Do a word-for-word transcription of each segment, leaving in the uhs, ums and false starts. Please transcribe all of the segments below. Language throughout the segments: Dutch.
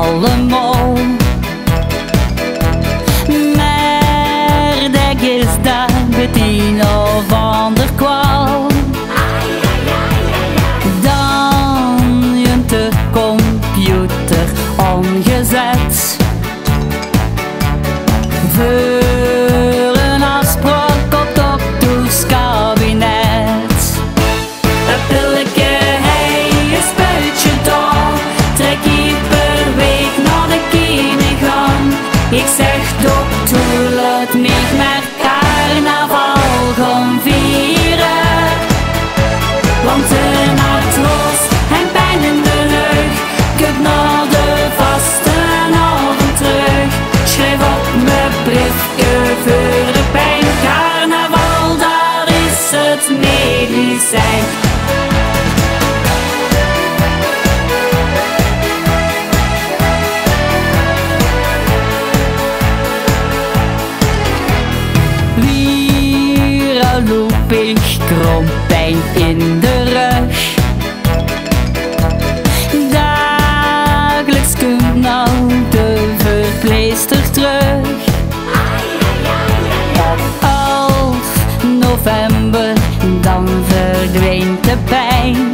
allemaal. Maar dat is dat met een of ander kwaal. Dan je de computer omgezet voor een afspraak op dokterskabinet. Een pilletje, hey, een spuitje daar. Trek je per week naar de kine gaan. Ik zeg dokter, laat mij maar carnaval gaan vieren. Want een artroos en pijn in de rug, kijk naar de vaste avond terug. Schrijf op mijn briefje voor de pijn. Carnaval, daar is het medicijn. Weer loop ik krompijn in de rug. Dagelijks komt nou de verpleester terug. Op elf november dan verdwijnt de pijn.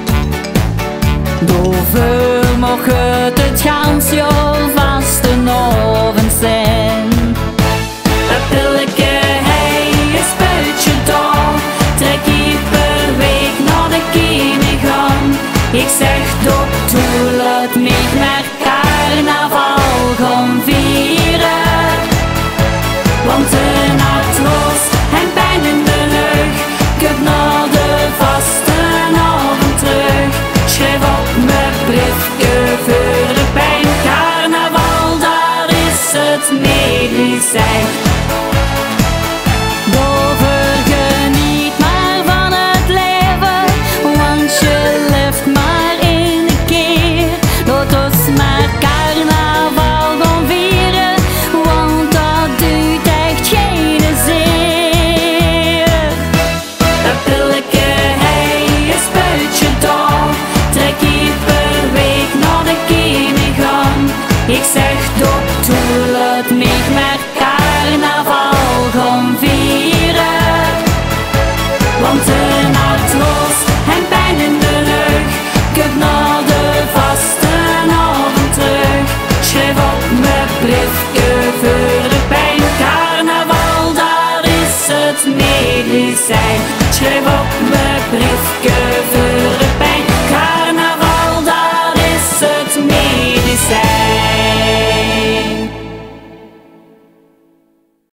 Dover mocht het het gans jaar vast een oven zijn. Een pilletje, hey, een spuitje daar. Trek je per week naar de kine gaan. Ik zeg dokter, laat mij maar carnaval gaan vieren. Want een artroos en pijn in de rug, kijk naar de vaste avond terug. Schrijf op mijn briefje voor de pijn. Carnaval, daar is het medicijn. Dover, geniet maar van het leven, want je leeft maar één keer. Laat ons maar carnaval gaan vieren, want dat doet echt geen zeer. Een pilletje, hey, een spuitje daar. Trek je per week naar de kine gaan. Ik zeg dokter, laat mij maar carnaval gaan vieren. Want een artroos en pijn in de rug, kijk naar de vaste avond terug. Schrijf op mijn briefje voor de pijn. Carnaval, daar is het medicijn. Schrijf op mijn briefje voor de pijn. Carnaval, daar is het medicijn.